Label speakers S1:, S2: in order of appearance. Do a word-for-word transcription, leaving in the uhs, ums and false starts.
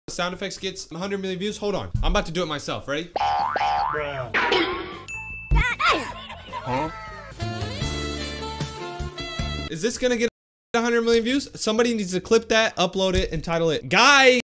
S1: sound effects gets one hundred million views? Hold on. I'm about to do it myself. Ready? Huh? Is this gonna get one hundred million views? Somebody needs to clip that, upload it, and title it Guy